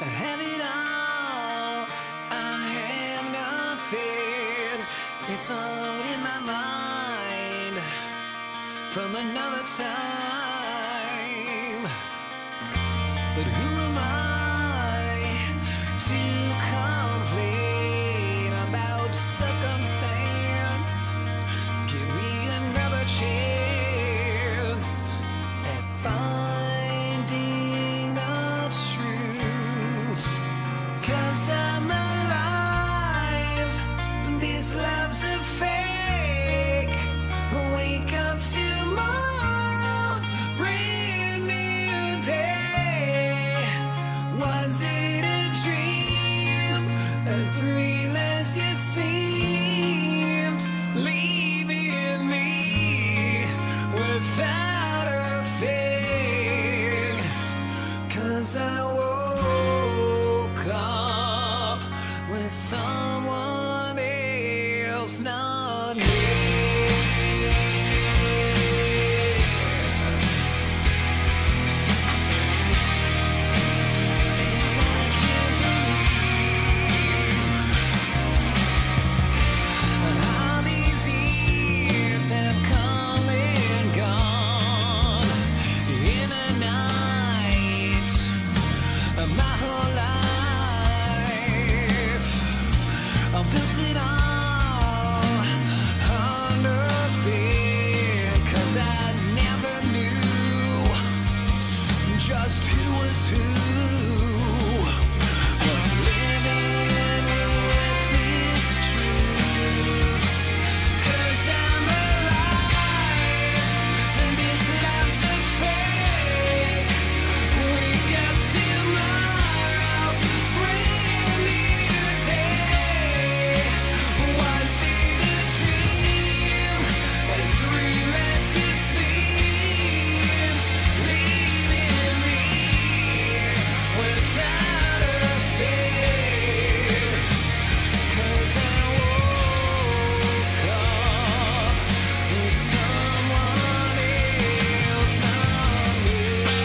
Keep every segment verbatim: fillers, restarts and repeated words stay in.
I have it all, I have nothing. It's all in my mind from another time. But who am I to complain about circumstance? Give me another chance at finding the truth. 'Cause I'm alive, this love's a fake. Wake up tomorrow, brand new day. Was it a dream, as real as you seemed, leaving me without a thing? 'Cause I woke up with someone else, not me. All these years have come and gone in a night of my whole life. I built it all on nothing, 'cause I never knew just who was who. Was living with this truth. 'Cause I'm alive, and this love's a fake. Wake up tomorrow, brand new day. Was it a dream, as real as it seems, leaving me without a thing? 'Cause I woke up with someone else, not me.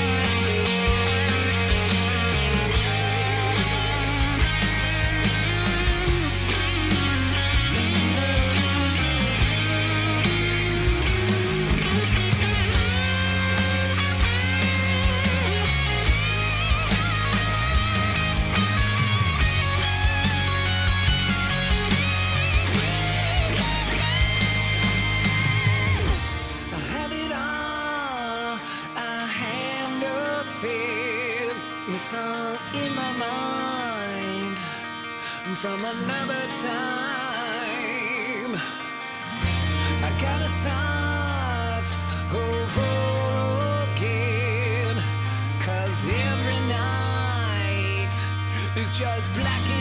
I have it all, I have nothing. It's all in my mind from another time. I gotta start over again, 'cause every night is just black and